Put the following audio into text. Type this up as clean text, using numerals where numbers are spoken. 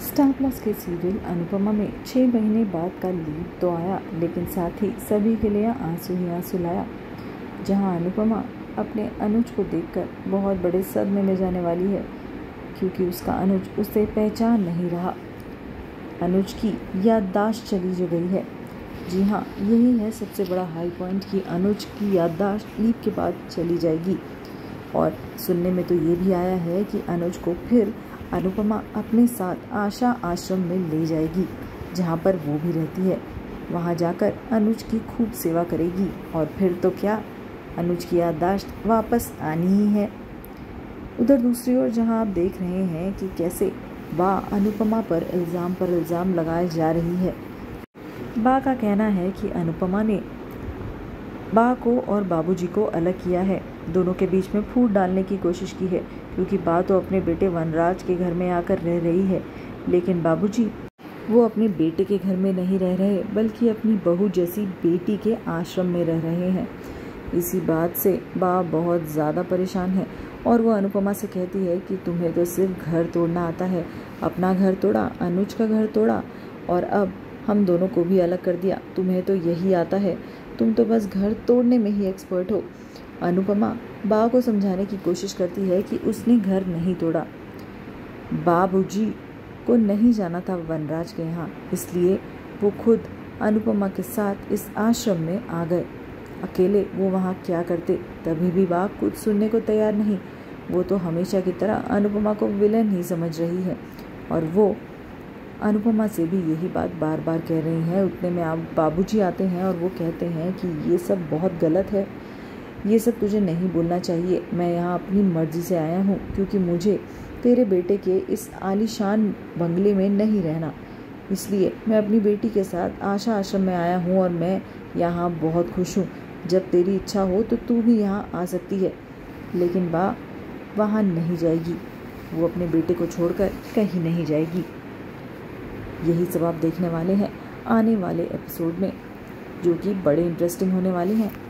Star Plus के serial Anupama में 6 महीने बाद का लीड तो आया, लेकिन साथ ही सभी के लिए आंसू ही आंसू लाया। जहां अनुपमा अपने अनुज को देखकर बहुत बड़े सदमे में जाने वाली है, क्योंकि उसका अनुज उसे पहचान नहीं रहा। अनुज की याददाश्त चली जो गई है। जी हाँ, यही है सबसे बड़ा हाई पॉइंट कि अनुज की याददाश्त लीड के बाद चली जाएगी। और सुनने में तो ये भी आया है कि अनुज को फिर अनुपमा अपने साथ आशा आश्रम में ले जाएगी, जहाँ पर वो भी रहती है। वहाँ जाकर अनुज की खूब सेवा करेगी और फिर तो क्या, अनुज की याददाश्त वापस आनी ही है। उधर दूसरी ओर जहाँ आप देख रहे हैं कि कैसे बा अनुपमा पर इल्ज़ाम लगाए जा रही है। बा का कहना है कि अनुपमा ने बा को और बाबूजी को अलग किया है, दोनों के बीच में फूट डालने की कोशिश की है, क्योंकि बा तो अपने बेटे वनराज के घर में आकर रह रही है, लेकिन बाबूजी वो अपने बेटे के घर में नहीं रह रहे, बल्कि अपनी बहू जैसी बेटी के आश्रम में रह रहे हैं। इसी बात से बा बहुत ज़्यादा परेशान है और वो अनुपमा से कहती है कि तुम्हें तो सिर्फ घर तोड़ना आता है, अपना घर तोड़ा, अनुज का घर तोड़ा और अब हम दोनों को भी अलग कर दिया, तुम्हें तो यही आता है, तुम तो बस घर तोड़ने में ही एक्सपर्ट हो। अनुपमा बा को समझाने की कोशिश करती है कि उसने घर नहीं तोड़ा, बाबूजी को नहीं जाना था वनराज के यहाँ, इसलिए वो खुद अनुपमा के साथ इस आश्रम में आ गए। अकेले वो वहाँ क्या करते, तभी भी बा कुछ सुनने को तैयार नहीं। वो तो हमेशा की तरह अनुपमा को विलन ही समझ रही है और वो अनुपमा से भी यही बात बार बार कह रही हैं। उतने में आप बाबूजी आते हैं और वो कहते हैं कि ये सब बहुत गलत है, ये सब तुझे नहीं बोलना चाहिए। मैं यहाँ अपनी मर्ज़ी से आया हूँ, क्योंकि मुझे तेरे बेटे के इस आलीशान बंगले में नहीं रहना, इसलिए मैं अपनी बेटी के साथ आशा आश्रम में आया हूँ और मैं यहाँ बहुत खुश हूँ। जब तेरी इच्छा हो तो तू भी यहाँ आ सकती है। लेकिन बा वहाँ नहीं जाएगी, वो अपने बेटे को छोड़कर कहीं नहीं जाएगी। यही सब आप देखने वाले हैं आने वाले एपिसोड में, जो कि बड़े इंटरेस्टिंग होने वाले हैं।